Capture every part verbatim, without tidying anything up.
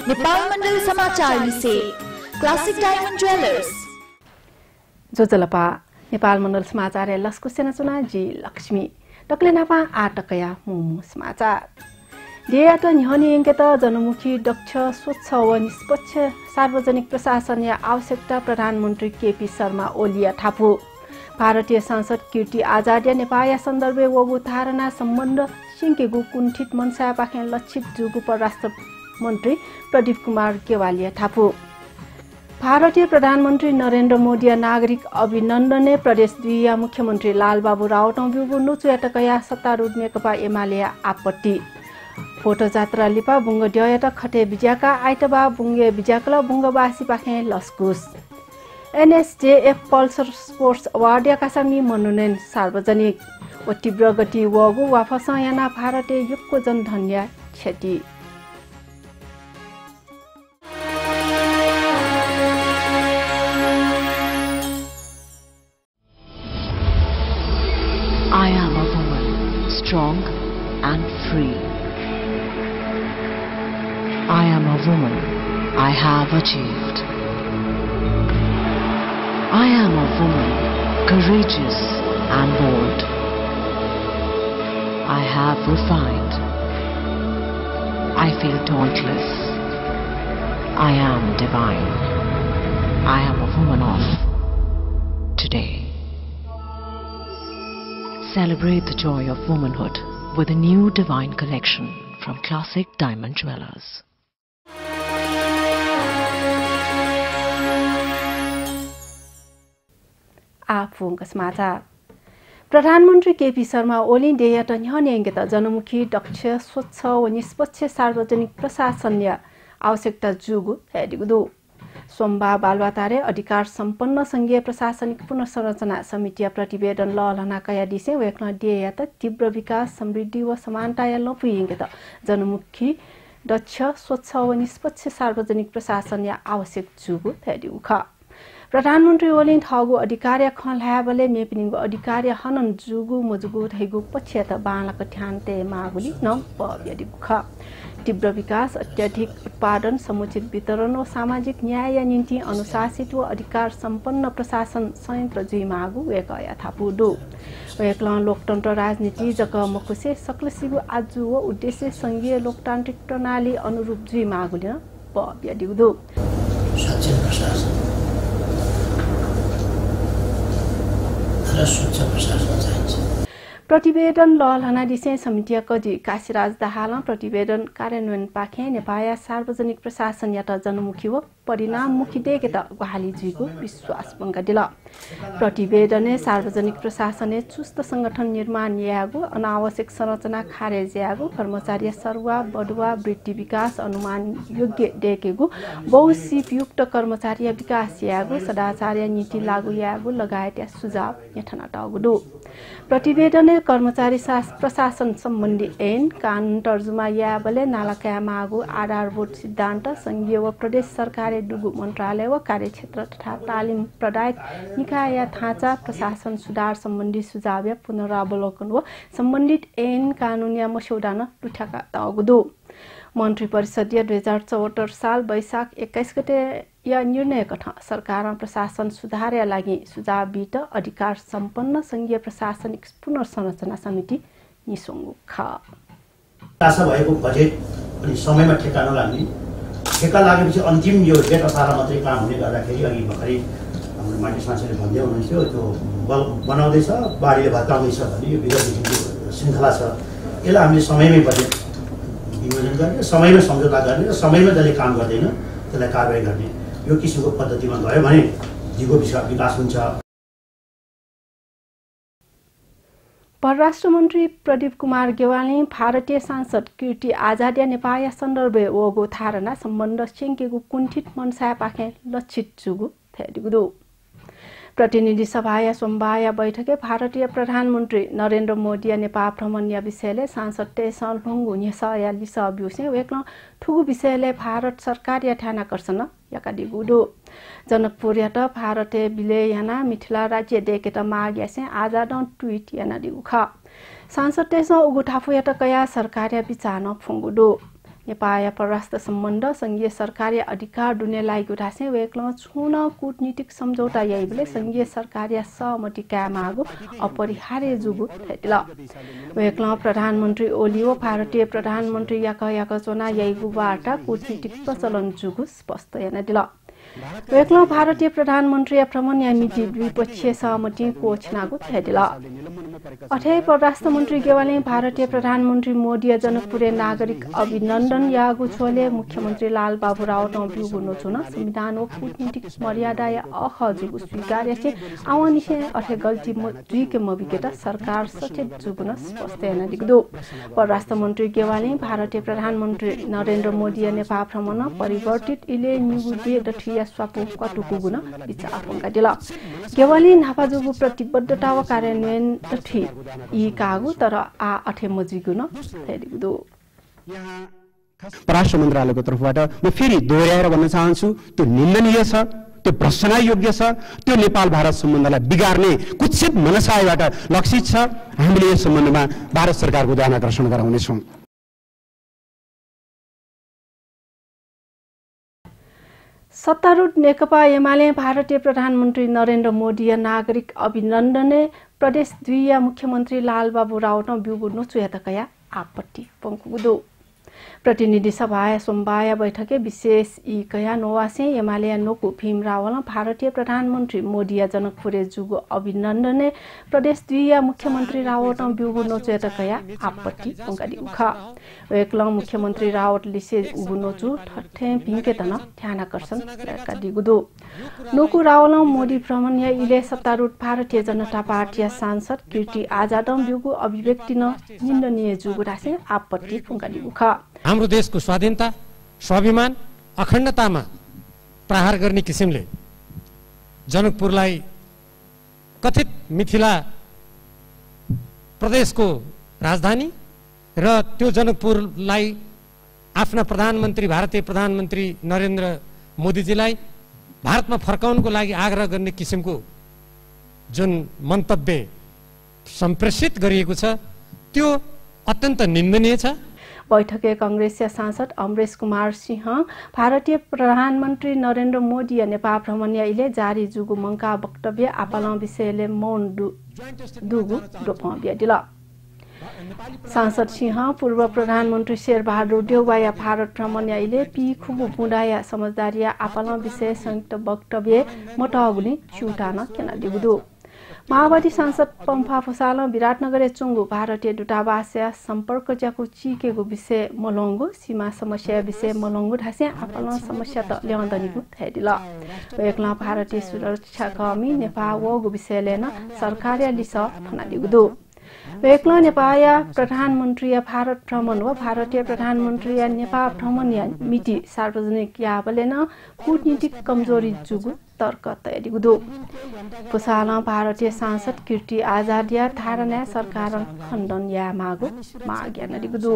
नेपाल मण्डल समाचार लिसे classic diamond jewellers जो जलपा नेपाल मण्डल समाचार लस्कु सेना चुना जी लक्ष्मी टक्ले नापा आटकया मुमु समाचार देया त न्हनी अंकेत जनमुखी दक्ष स्वच्छ व निष्पक्ष सार्वजनिक प्रशासन या आवश्यकता प्रधानमन्त्री केपी शर्मा ओलिया ठापु भारतीय संसद कीर्ति आजार्य नेपाया सन्दर्भे वबु धारणा सम्बन्ध सिंकेगु कुण्ठित मनसा पाखे लक्षित जुगु परराष्ट्र मन्त्री प्रदीप कुमार गेवालिया ठापु भारतीय प्रधानमन्त्री नरेन्द्र मोदी नागरिक अभिनन्दने प्रदेश दुई मुख्यमन्त्री लालबाबु राउत बिबु नुचुयाटकया सत्तारूढ नेकपा एमाले आपत्ति फोटो जात्रा लिपा बुंग ड्ययट खटे बिजाका आइतबा बुंगे बिजाकला बुंगबासी पाखे लस्कुस एनएसजेएफ पल्सर स्पोर्ट्स अवार्ड याकासामी मनोनयन सार्वजनिक व तीव्र गति वगु वाफस याना भारतीय युगको जनधन्य क्षति I am a woman, strong and free. I am a woman, I have achieved. I am a woman, courageous and bold. I have refined. I feel dauntless. I am divine. I am a woman of today. Celebrate the joy of womanhood with a new divine collection from Classic Diamond Jewelers. आफुंग समाचार प्रधानमन्त्री केपी शर्मा ओली देयट न्हनेंगेत जनमुखी दक्ष स्वच्छ व निष्पक्ष सार्वजनिक प्रशासन आवश्यकता जुगु हेडिगुदु सोमबार बालवातारे अधिकार सम्पन्न संघीय प्रशासनिक पुनर्संरचना समिति प्रतिवेदन ललना कया दिसे वेक्न देयत तीव्र विकास समृद्धि व समानता या लपुइंगेत जनमुखी दक्ष स्वच्छ व निष्पक्ष सार्वजनिक प्रशासन आवश्यक जुगु हेडिउख प्रधानमन्त्री ओलिन थगु अधिकार खलाबले मेपिनिगु अधिकार हनन जुगु मजगु थैगु पछ्यत बालक ध्यानते मागुली न पयदिख तीव्र विकास अत्यधिक उत्पादन समुचित वितरण व सामाजिक न्याय निम्ति अनुशासित व अधिकार सम्पन्न प्रशासन संयन्त्र जुई मागु वेकया थापुदु वेकला लोकतन्त्र राजनीति जक मकुसे सक्लसिगु आजु व उद्देश्य संघीय लोकतान्त्रिक प्रणाली अनुरूप जुई मागुले न पयदिगु सच्चै प्रशासन स्वच्छ प्रशासन चाहिन्छ प्रतिवेदन ललहना दिसे समितिया कजी काशीराज दाहाल प्रतिवेदन कार्यान्वयन पाखे नेपाया सार्वजनिक प्रशासन यात जनमुखी व परिणाममुखी देखेत गुहाली जुइको विश्वास बंगदिल प्रतिवेदने सार्वजनिक प्रशासने चुस्त संगठन निर्माण यागु अनावश्यक संरचना खारेज यागु कर्मचारी सरुवा बढुवा वृत्ति विकास अनुमान योग्य देखेगु बहुसिपयुक्त कर्मचारी विकास यागु सदाचार नीति लागू यागु लगायत सुझाव यथना टागुदु प्रतिवेदन कर्मचारी प्रशासन सम्बन्धी ऐन कानून तर्जुमा याबले नालाका मागु आधारभूत सिद्धान्त संघीय व प्रदेश सरकार दुगु मन्त्रालय व कार्यक्षेत्र तथा तालिम प्रदायक निकाय ढाँचा प्रशासन सुधार सम्बन्धी सुझाव पुनरावलोकन व सम्बन्धित ऐन कानून या मस्यौदा न उठाका तागुदु मन्त्री परिषदीय दुई हजार चौहत्तर साल वैशाख एक्काइस गते या निर्णय कथा सरकार प्रशासन सुधार लागि सुझाव बिट अधिकार सम्पन्न संघीय प्रशासनिक पुनर्संरचना समिति निसंगु ख आशा भएको बजेट अनि समयमा ठेक्का नलाग्ने ठेक्का लागेपछि अन्तिम यो डेट असार मात्रै काम हुने गर्दाखेरि अघि भर्खरै हाम्रो मान्छे साथीले भन्दै हुनुहुन्थ्यो त्यो बनाउँदैछ बाढीले भत्काउँदैछ भने यो विगत श्रृङ्खला छ यसलाई हामीले समयमै बजेट विनियोजन गर्ने समयमै सम्झौता गर्ने र समयमै जसले काम गर्दैन त्यसलाई कारबाही गर्ने यो किसिमको पद्धतिमा गयो भने दिगो विकास हुन्छ। परराष्ट्र मन्त्री प्रदीप कुमार गेवाली भारतीय सांसद कीर्ति आजार्य नेपाया सन्दर्भे वगो धारणा सम्बन्ध सिंकेगु कुण्ठित मनसा पाखे लक्षित जुगु थेदिगुदु प्रतिनिधि सभा सोमबार बैठके भारतीय प्रधानमन्त्री नरेन्द्र मोदी नेपाल भ्रमण विषयले सांसद तेसन लुङ्गु निसया लिस अभ्युसे वेक्न ठुगु विषयले भारत सरकार याठानाकर्षण याकादिगुदु जनकपुर यात भारतीय बिले याना मिथिला राज्य देकेत माग यासे आजाद ट्वीट याना दिगु ख सांसद तेसन उगु ठाफु यात कया सरकार या विचार न फुंगुदु नेपाल परराष्ट्र सम्बन्ध संघीय सरकारी अधिकार दुने लागु ढासे वेक्ल छुन कूटनीतिक सम्झौता यैबले संघीय सरकारी सहमति कामागु अपरिहार्य जुगु थेटिला वेक्ल प्रधानमन्त्री ओलियो भारतीय प्रधानमन्त्री याक याक चोना यैगु वार्ता कूटनीतिक प्रचलन जुगु स्पष्ट याना दिला वेक्ल भारतीय प्रधानमन्त्री भ्रमण यामिति द्विपक्षीय सहमति घोषणागु थेटिला अठे परराष्ट्र मन्त्री गेवाली भारतीय प्रधानमन्त्री मोदी जनकपुरे नागरिक अभिनन्दन यागु छोले मुख्यमन्त्री लाल बाबू राव नबिगु नछुन संविधान ओ कूटनीतिक मर्यादा या अखजुगु स्वीकार्य छे आवनिसे अठे गल्ती दुई के मबिकेटा सरकार सचेत जुगुन स्पष्ट याना दिगदो परराष्ट्र मन्त्री गेवाली भारतीय प्रधानमन्त्री नरेन्द्र मोदी नेपाल भ्रमण परिवर्तित इले निगुदे दठिया स्वापु कटुकुगुन विचार पंका दिला गेवाली नाफाजुगु प्रतिबद्धता व कार्यान्वयन दठि यी कागु तर आ अठे मजिगुन थेदिगदो परराष्ट्र मन्त्रालयको तर्फबाट म फेरि दोहोर्याएर भन्न चाहन्छु त्यो निन्दनीय छ त्यो भर्सना योग्य छ त्यो नेपाल भारत सम्बन्धलाई बिगार्ने कुत्सित मनसायबाट लक्षित छ हामीले यस सम्बन्धमा भारत सरकारको ध्यान आकर्षण गराउनेछौँ सत्तारूढ नेकपा एमाले भारतीय प्रधानमन्त्री नरेन्द्र मोदी नागरिक अभिनन्दने प्रदेश द्वितीय मुख्यमन्त्री लालबाबु रावत बिउगु नचुयातकया आपत्ति पंकुदो प्रतिनिधि सभा सोमबार बैठके विशेष ई कया नोवासे एमाले नोकु भीम रावल भारतीय प्रधानमन्त्री मोदी जनकपुरे जुगु अभिनन्दने प्रदेश द्वितीय मुख्यमन्त्री रावत बिउगु नचुयातकया आपत्ति पंगादि उखा वेक्ल मुख्यमन्त्री रावत लिसे उगु नचु ठठे भिंकेतन ध्यान आकर्षण दिगुदो नोकु रावल मोदी भ्रमण या इले सत्तारूढ भारतीय जनता पार्टी सांसद कीर्ति आजाद बिउगु अभिव्यक्ति न निन्दनीय जुगु रासे आपत्ति पंगादि उखा हाम्रो देशको स्वाधीनता स्वाभिमान अखण्डतामा प्रहार गर्ने किसिमले जनकपुरलाई कथित मिथिला प्रदेशको राजधानी र त्यो जनकपुरलाई आफ्ना प्रधानमन्त्री भारतीय प्रधानमन्त्री नरेन्द्र मोदीजीलाई भारतमा फर्काउनको लागि आग्रह गर्ने किसिमको जुन मन्तव्य सम्प्रेषित गरिएको छ त्यो अत्यन्त निन्दनीय छ बैठके कांग्रेसका सांसद अमरेश कुमार सिंह भारतीय प्रधानमन्त्री नरेन्द्र मोदी नेपाल भ्रमण इले जारी जुगु मंका वक्तव्य आपाल विषयले मौन दुगु रोपव्य दिला सांसद सिंह पूर्व प्रधानमन्त्री शेरबहादुर देउवाया भारत भ्रमण इले पी खुबु बुडाया समझदारिया आपाल विषय संयुक्त वक्तव्य मटगुली छुटान केना दिगुदो माओवादी सांसद पम्फा फसाल विराटनगर चुङ्गु भारतीय दूतावास सम्पर्क ज्याको चिकेको विषय मलङ्गु सीमा समस्या विषय मलङ्गु ढासे आपाल समस्या त ल्याउँदनीगु थैदिला एकला भारतीय सुरक्षा कर्मी नेपाल वगु विषय लेन सरकार लिस फनादिगुदो वेक्ल नेपाल प्रधानमन्त्री भारत भ्रमण व भारतीय प्रधानमन्त्री नेपाल भ्रमण मिति सार्वजनिक याबलेन कूटनीतिक कमजोरी जुगु तर्क तयारीगुदो पुसाल भारतीय सांसद कीर्ति आजाद या धारणा सरकार खण्डन या मागु माग्या नदिगुदो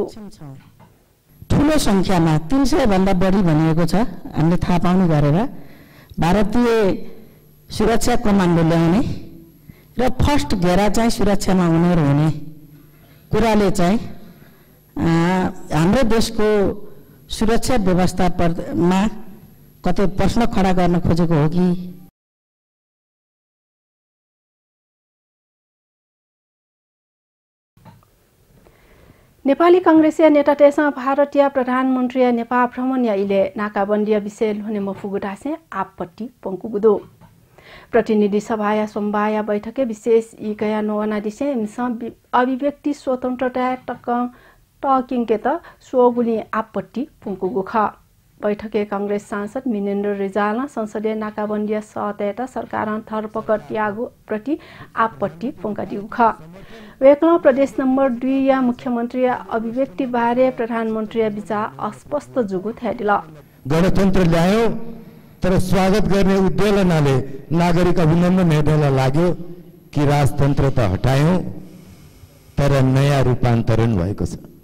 ठुलो संख्यामा तीन सय भन्दा बढी भनिएको छ हामीले थाहा पाउनु गरेर भारतीय सुरक्षा कमान्डो ल्याउने र फर्स्ट घेरा चाहिँ सुरक्षामा उनीहरु हुने कुराले चाहिँ हाम्रो देशको सुरक्षा व्यवस्थामा कतै प्रश्न खडा गर्न खोजेको हो कि नेपाली कांग्रेसीय नेता त्यसमा भारतीय प्रधानमन्त्री नेपाल भ्रमण इले नाकाबन्दी विषय हुने मफुगुटासे आपत्ति पंकुगुदो प्रतिनिधि सभा सोमबार बैठके विशेष ई कया नोना दिसे अभिव्यक्ति स्वतन्त्रता टक टकिङके त सोगुली आपत्ति पुंकुगु ख बैठके कांग्रेस सांसद मिनेन्द्र रिजाल संसदीय नाकाबन्दी सतयता सरकार थरपकड त्यागु प्रति आपत्ति पुंकादिगु ख वेक्ल प्रदेश नम्बर दुई या मुख्यमन्त्री अभिव्यक्ति बारे प्रधानमन्त्री विचार अस्पष्ट जुगु थैदिला गणतन्त्र ल्यायो तर स्वागत गर्ने उद्वेलनाले नागरिक अभिनन्दन हेर्नलाई लाग्यो कि राजतन्त्र त हटायौं तर नयाँ रूपान्तरण भएको छ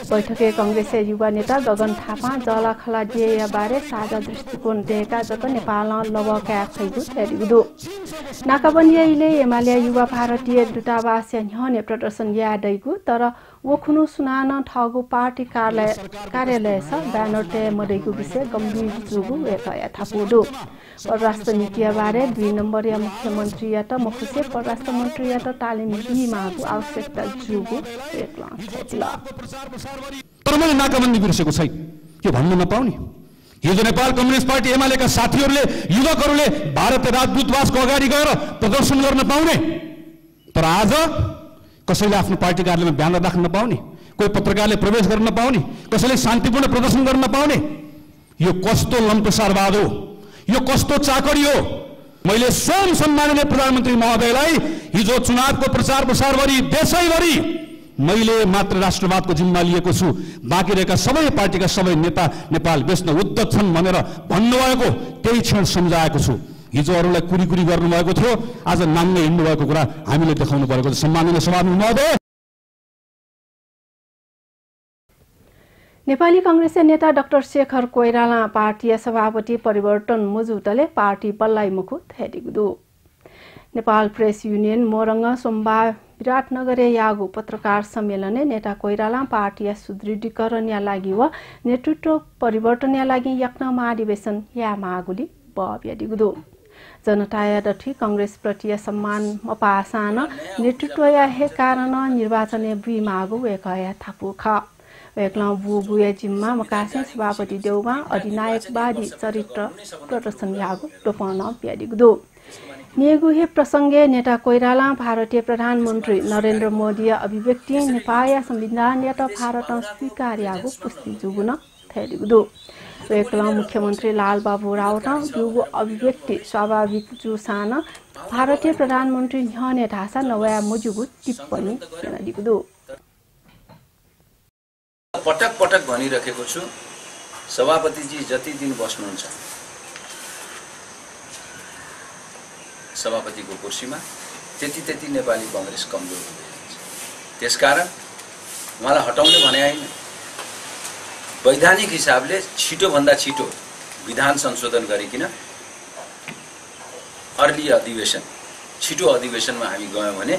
बैठके कङ्ग्रेसका युवा नेता गगन थापा जला खलाडियाबारे साझा दृष्टिकोण दिएका जत नेपालमा लबका खैगु हेरिगु नाकाबन्दियाले एमाले युवा भारतीय दूतावास न्हने प्रदर्शन यादैगु तर वखुनु सुनान ठगु पार्टी कार्यालय कार्यालय छ ब्यानर ते मदैगु विषय गम्भीर जुगु एकया थापुदु परराष्ट्र नीतिबारे दुई नम्बरिया मुख्यमन्त्री या त मुख्य परराष्ट्र मन्त्री या त तालिम दिमागु आवश्यकता जुगु एकला छैला तर मैले नाकाबन्दी बिर्सेको छैन के भन्नु नपाउने हिजो नेपाल कम्युनिस्ट पार्टी एमालेका साथीहरूले युवकहरूले भारतीय राजदूतावासको अगाडि गएर प्रदर्शन गर्न पाउने तर आज कसैले आफ्नो पार्टी कार्यालयमा ब्यानर राख्न नपाउने कोही पत्रकारले प्रवेश गर्न नपाउने कसैले शान्तिपूर्ण प्रदर्शन गर्न नपाउने यो कस्तो लम्पसारवाद हो यो कस्तो चाकडी हो मैले स्वयं सम्माननीय प्रधानमन्त्री महोदयलाई हिजो चुनावको प्रचार प्रसार गरी देशैभरि मैले मात्र राष्ट्रवादको जिम्मा लिएको छु बाँकी रहेका सबै पार्टीका सबै नेता नेपाल बेच्न उद्यत छन् भनेर भन्नुभएको त्यही क्षण सम्झाएको छु हिजो अरूलाई कुरी कुरी गर्नुभएको थियो आज नाम्ने हिँड्नु भएको कुरा हामीले देखाउनु परेको छ सम्माननीय सभामुख महोदय नेपाली कांग्रेसका नेता डाक्टर शेखर कोइराला पार्टी सभापति परिवर्तन मुजुतले पार्टी बल्लाई मुखुत हेरिगु नेपाल प्रेस युनियन मोरङ सोमबार विराटनगरे यागु पत्रकार सम्मेलन नेता कोइराला पार्टी सुदृढीकरण या लागि व नेतृत्व परिवर्तन या लागि यक्न महाधिवेशन या मागुली बब्यादिगु जनता यादठी कांग्रेस प्रति सम्मान मपासान नेतृत्व या हे कारण निर्वाचन बुई मागु एकया थापु ख एकला बु बुया जिम्मा मकासे सभापति देउमा अधिनायकवादी चरित्र प्रदर्शन यागु टोपन प्यादिगु नेगु हे प्रसंगे नेता कोइराला भारतीय प्रधानमन्त्री नरेन्द्र मोदी अभिव्यक्ति नेपाल संविधान या त भारत स्वीकार यागु पुष्टि जुगुन थैदिगु एकला मुख्यमन्त्री लाल बाबु राउत युगु अभिव्यक्ति स्वाभाविक जुसान भारतीय प्रधानमन्त्री न्हने ढासा नवया मुजुगु टिप्पणी दिगु पटक पटक भनिरहेको छु सभापतिजी जति दिन बस्नुहुन्छ सभापतिको कुर्सीमा त्यति त्यति नेपाली कांग्रेस कमजोर हुँदै जान्छ त्यसकारण उहाँलाई हटाउने भने हैन वैधानिक हिसाबले छिटो भन्दा छिटो विधान संशोधन गरिकिन अर्ली अधिवेशन छिटो अधिवेशनमा हामी गयौं भने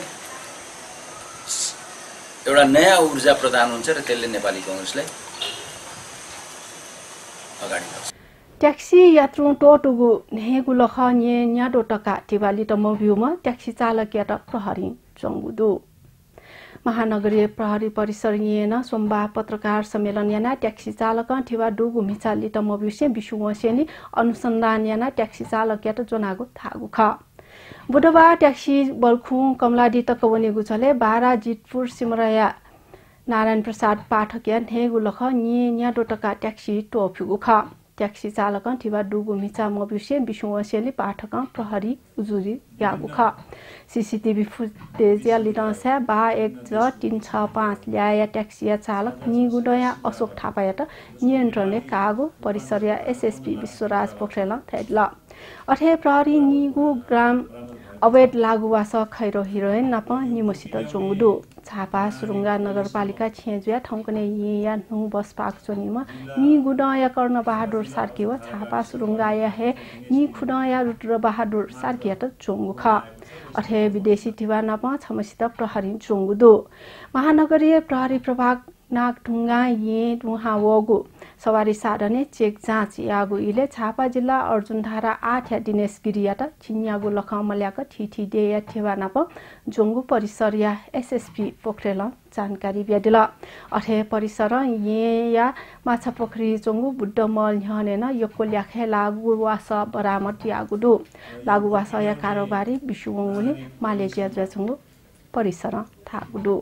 एउटा नयाँ ऊर्जा प्रदान हुन्छ र त्यसले नेपाली कांग्रेसलाई अगाडि बढाउँछ ट्याक्सी यात्रु टोटुगु नेगु लख न्ये न्याडो टका टिवाली तमभ्युमा ट्याक्सी चालक यात प्रहरी चंगुदु महानगरीय प्रहरी परिसर येन सोमबार पत्रकार सम्मेलन याना ट्याक्सी चालक ठिवा डुगु मिचाली तमभ्युसे विश्वसेनी अनुसन्धान याना ट्याक्सी चालक यात जोनागु थागु ख बुधबार ट्याक्सी बल्खु कमलाडी तकवने गुछले बारा जितपुर सिमराया नारायण प्रसाद पाठक या नेगु लख न्ये न्याडो टका ट्याक्सी टोफिगु ख ट्याक्सी चालक ठिवा डुगु मिचा मबिसे विश्वसेली पाठक प्रहरी उजुरी यागु ख सीसीटीवी फुटेज या लिटांसा बा एक ज तीन छ पाँच ल्याया ट्याक्सी चालक निगुडया अशोक थापायात नियन्त्रणले कागु परिसर या एसएसपी विश्वराज पोखरेल थैला अथे प्रहरी निगु ग्राम अवैध लागुवास खैरो हिरोइन नप निमसित जोंगुदु छापा सुरुंगा नगरपालिका छेजुया ठौकने या नु बस पाक चोनीमा नि गुडया कर्ण बहादुर सार्कीवा छापा सुरुंगा या हे नि खुडया रुद्र बहादुर सार्कीया त जोंगु ख अथे विदेशी टिवा नप छमसित प्रहरी जोंगुदु महानगरीय प्रहरी प्रभाग नागढुङ्गा ये दुहा वगु सवारी साधने चेक जाँच यागु इले छापा जिल्ला अर्जुनधारा आठ या दिनेश गिरियात छिन्यागु लखमल्याक ठिठी दे या ठेवानाप जोंगु परिसर या एसएसपी पोखरेल जानकारी ब्यादिल अथे परिसर ये या माछा पोखरी जोंगु बुद्धमल न्हनेन यको ल्याखे लागु वास बरामद यागुदु लागु वास या कारोबारी विश्वमुनि मालेजिया जचंगु परिसर थागुदु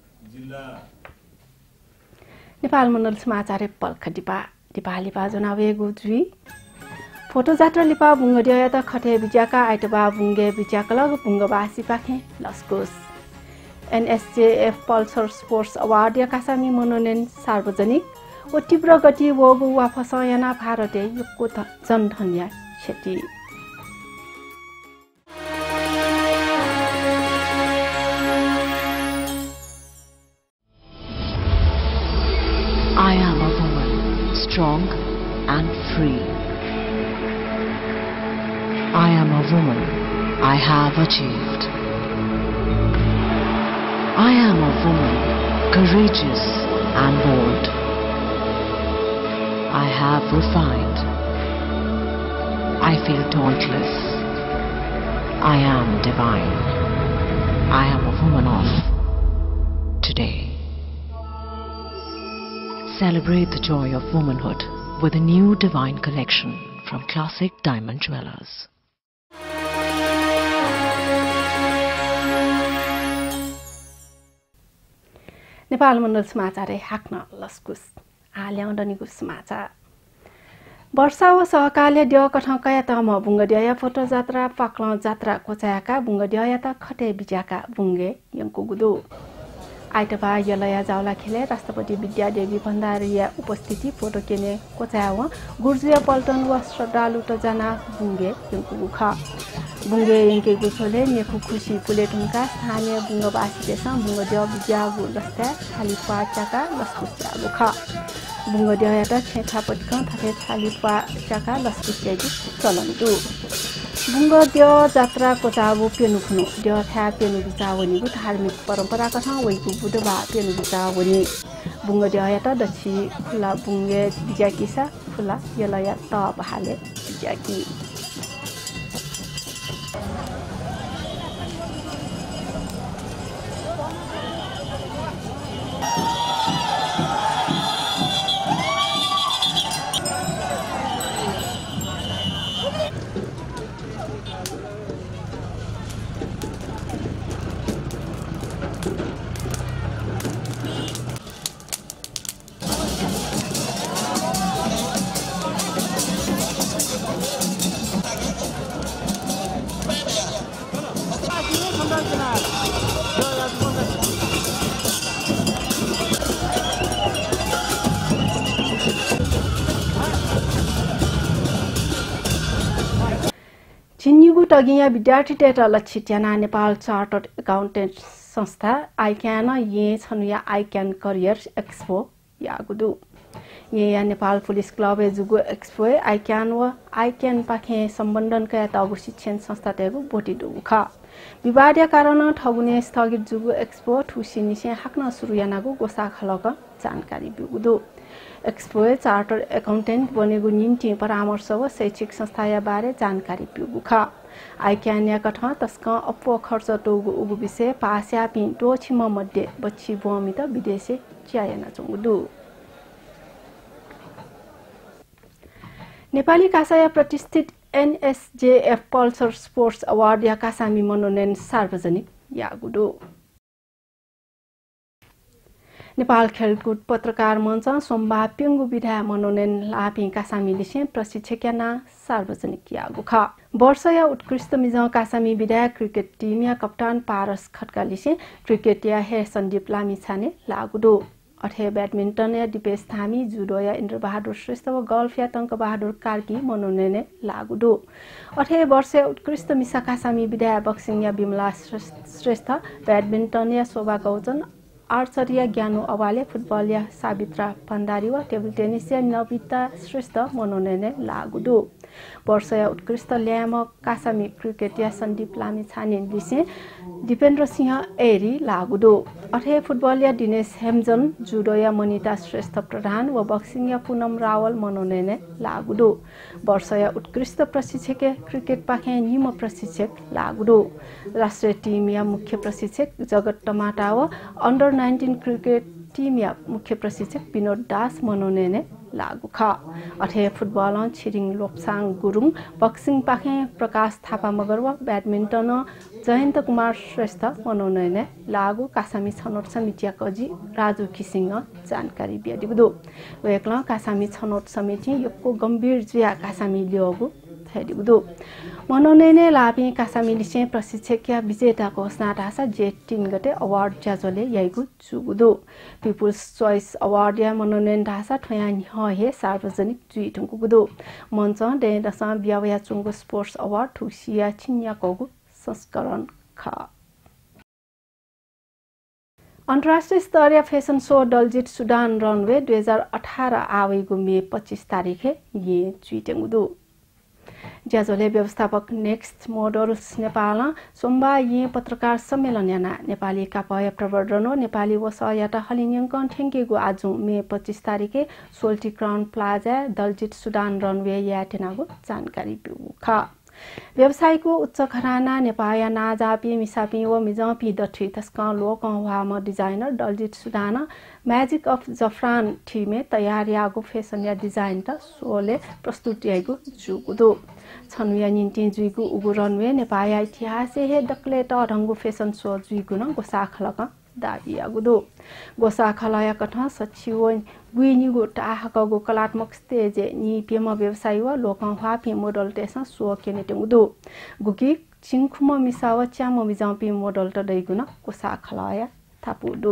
नेपाल मण्डल समाचार पल्ख दिपा दिपा लिपा जनावे गुजुई फोटो जात्रा लिपा बुंगडिया त खटे बिजाका आइतबा बुंगे बिजाकलग बुंगबासी पाखे लस्कोस एनएसजेएफ पल्सर स्पोर्ट्स अवार्ड या कासामी मनोनयन सार्वजनिक ओ तीव्र गति वगु वाफस याना भारते युक्को जनधन्या क्षति strong and free. I am a woman. I have achieved. I am a woman, courageous and bold. I have refined. I feel dauntless. I am divine. I am a woman of today. Celebrate the joy of womanhood with a new divine collection from Classic Diamond Jewelers. Nepal मण्डल समाचार हाक्न लस्कुस आल्याउँदनीको समाचार वर्षा व सहकार्य ड्य कठकया तम बुङ्गड्या photo जात्रा पाक्ल जात्रा कोचायाका बुङ्गड्या त खटे बिजाका बुङ्गे यङ्को गुदो आइतबार यलया जावला खेले राष्ट्रपति विद्यादेवी भण्डारीया उपस्थिति फोटो केने कोचायाव गुर्जिया पल्टन व श्रद्धालु त जना बुङ्गे यङ्को गुखा बुङ्गे यङ्के गुछोले नेफु खुसी पुलेटुङका स्थानीय बुङ्गवासी देश बुङ्गड्या बिजागु लस्ता खाली पाचाका लस्कुस्या गुखा बुङ्गड्या त छेथा पटक थथे खाली पाचाका लस्कुस्या गु चलन्तु बुङ्गड्या जात्रा कोचाबु पेनुखुनु ड्य था पेनु बिचावनीगु धार्मिक परम्परा कथा वैगु बुधबा पेनु बिचावनी बुङ्गड्या त दक्षि खुला बुङ्गे बिजाकिसा खुला यलया त बहाले बिजाकी चिन्युगु टगिया विद्यार्थी टेटा लक्षित्याना नेपाल चार्टर्ड एकाउन्टेन्ट संस्था आइक्यान ये छनुया आइक्यान करियर एक्सपो यागुदु ये या नेपाल पुलिस क्लब जुगु एक्सपो आइक्यान व आइक्यान पाखे सम्बन्धन कया तगु शिक्षण संस्था तेगु बोटी दुखा विवादीय कारण ठगुने स्थगित जुगु एक्सपो ठुसी निसे हाक्न सुरुयानागु गोसा खलक जानकारी बिगुदु एक्सपो चार्टर एकाउन्टेन्ट बनेगु निम्ति परामर्श व शैक्षिक संस्थाया बारे जानकारी पिउगुखा आइक्यान्या कठ तस्क अप्पो खर्च टोगु उगु विषय पास्या पि टोछिम मध्ये बच्ची बोमित विदेशे च्यायना चंगुदु नेपाली कासाया प्रतिष्ठित एनएसजेएफ पल्सर स्पोर्ट्स अवार्ड या कासामी मनोनयन सार्वजनिक यागुदु नेपाल खेलकुद पत्रकार मञ्च सोमबार पेङ्गु विधा मनोनयन लापि कासामी लिसे प्रशिक्षकना सार्वजनिक यागुखा वर्ष या उत्कृष्ट मिज कासामी विधा क्रिकेट टिम या कप्तान पारस खड्का लिसे क्रिकेट या हे सन्दीप लामी छाने लागुदो अथे ब्याडमिन्टन या दिपेश थामी जुडो या इन्द्र बहादुर श्रेष्ठ व गल्फ या टंक बहादुर कार्की मनोनयन लागुदो अथे वर्ष उत्कृष्ट मिसा कासामी विधा बक्सिङ या बिमला श्रेष्ठ ब्याडमिन्टन या शोभा गौतम आर्चरी या ज्ञानु अवाले फुटबल या सावित्रा भण्डारी व टेबल टेनिस या नविता श्रेष्ठ मनोनयन लागुदो वर्ष या उत्कृष्ट ल्याम कासामी क्रिकेट या सन्दीप लामी छाने लिसे दिपेन्द्र सिंह एरी लागुदो अथे फुटबल या दिनेश हेमजन जुडो या मनिता श्रेष्ठ प्रधान व बक्सिङ या पूनम रावल मनोनयन लागुदो वर्ष या उत्कृष्ट प्रशिक्षक क्रिकेट पाखे निम प्रशिक्षक लागुदो राष्ट्रिय टिम या मुख्य प्रशिक्षक जगत टमाटा व अन्डर नाइन्टीन क्रिकेट टिम या मुख्य प्रशिक्षक विनोद दास मनोनयन लागुखा अथे फुटबल छिरिङ लोप्साङ गुरुङ बक्सिङ पाखे प्रकाश थापा मगर व ब्याडमिन्टन जयन्त कुमार श्रेष्ठ मनोनयन लागु कासामी छनौट समिति कजी राजु किसिङ जानकारी बिदिगुदो वेक्ल कासामी छनौट समिति यक्को गम्भीर जिया कासामी लियोगु थैदिगुदो मनोनयन लापि कासामी लिसे प्रशिक्षक या विजेता घोषणा ढासा जेठ तीन गते अवार्ड ज्याजोले याइगु जुगुदो पिपुल्स चोइस अवार्ड या मनोनयन ढासा ठयान हे सार्वजनिक जुइ ठुंगुदो मञ्च डेदसा बियावया चुंगु स्पोर्ट्स अवार्ड ठुसिया छिन्या कोगु संस्करण खा अन्तर्राष्ट्रिय स्तरीय fashion show Daljit Sudan runway दुई हजार अठारह आवेगो मे पच्चीस तारिखे ये चुइटेङ्गुदु ज्याजोले व्यवस्थापक नेक्स्ट मोडल्स नेपाल सोमबार ये पत्रकार सम्मेलन याना नेपाली कापय प्रवर्धन नेपाली वसयाटा हलिन्यङ्कन ठेङ्गेगु आज मे पच्चीस तारिखे Soaltee crown plaza Daljit Sudan runway याटेनागु जानकारी बिउखा व्यवसायको उच्च घराना नेपाया नाजापी मिसापी व मिजापी दठी तस्का लोक वाम डिजाइनर दलजित सुडाना मैजिक अफ जफरान टीमे तयार यागो फैशन या डिजाइन त सोले प्रस्तुत यागो जुगुदो छनुया निन्ति जुइगु उगु रनवे नेपाया इतिहास हे डक्ले त ढंगु फैशन शो जुइगु न गोसाखलका दाबी आगुदो गोसाखलया कथा सचिव गुइनिगु टाहकगु कलात्मक स्टेज नि पेम व्यवसाय व लोकंवा पे मोडल तेसा सो केनेटेंगुदो गुकी चिंखुम मिसाव च्याम मिजापी मोडल त दैगुन गोसाखलया थापुदो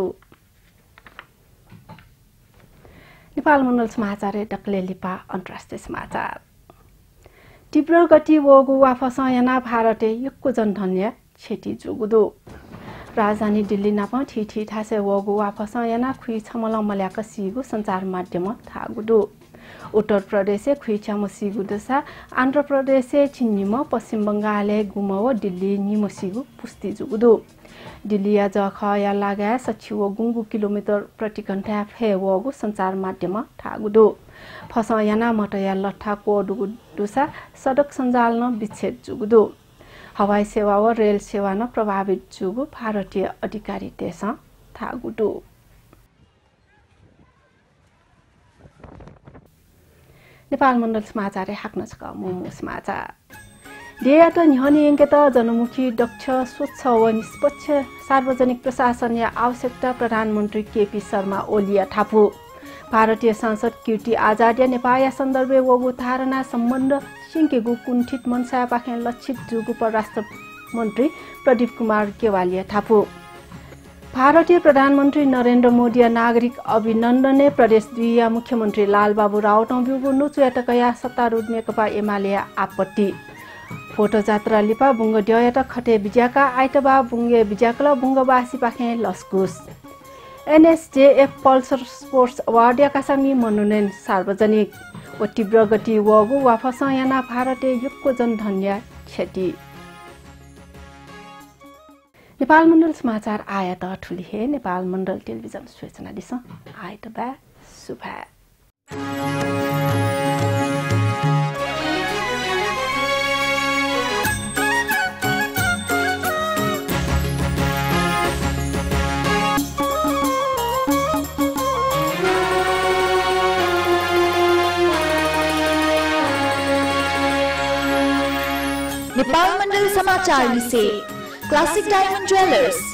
नेपाल मण्डल समाचार डक्ले लिपा अन्तर्राष्ट्रिय समाचार तीव्र गति वगु वाफस याना भारते युक्को जनधन्य क्षति जुगुदो राजधानी दिल्ली नापा ठिठी थासे वगु वाफस याना खुइ छमल मल्याक सिगु संचार माध्यम थागुदो उत्तर प्रदेश खुइ छम सिगु दसा आन्ध्र प्रदेश चिन्निम पश्चिम बंगाल गुम व दिल्ली निम सिगु पुस्ति जुगुदो दिल्ली या जख या लागा सचिव गुंगु किलोमिटर प्रति घण्टा फे वगु संचार माध्यम थागुदो फस याना मटया लट्ठा कोडुगु दुसा सडक सञ्जाल न विच्छेद जुगुदो हवाई सेवा व रेल सेवा न प्रभावित जुगु भारतीय अधिकारी देश थागुदो नेपाल मण्डल समाचार हाक्न छ मोमो समाचार देयात निहने एंकेत जनमुखी दक्ष स्वच्छ व निष्पक्ष सार्वजनिक प्रशासन या आवश्यकता प्रधानमन्त्री केपी शर्मा ओलिया थापु भारतीय सांसद कीर्ति आचार्य नेपाया सन्दर्भे वगु धारणा सम्बन्ध सिंकेगु कुण्ठित मनसा पाखे लक्षित जुगु परराष्ट्र मन्त्री प्रदीप कुमार केवालिया थापु भारतीय प्रधानमन्त्री नरेन्द्र मोदी नागरिक अभिनन्दने प्रदेश दुई मुख्यमन्त्री लालबाबु राउत बिगु नुचुयाटकया सत्तारूढ नेकपा एमाले आपत्ति फोटो जात्रा लिपा बुंग ड्ययट खटे बिज्याका आइतबा बुंगे बिज्याकला बुंगबासी पाखे लस्कुस एनएसजेएफ पल्सर स्पोर्ट्स अवार्ड याकासामी मनोनयन सार्वजनिक व तीव्र गति वगु वाफस याना भारते युक्को जनधन्य क्षति नेपाल मण्डल समाचार आयत ठुली हे नेपाल मण्डल टेलिभिजन सूचना दिस आयत बा सुभा नेपाल मण्डल समाचार से क्लासिक डायमंड ज्वेलर्स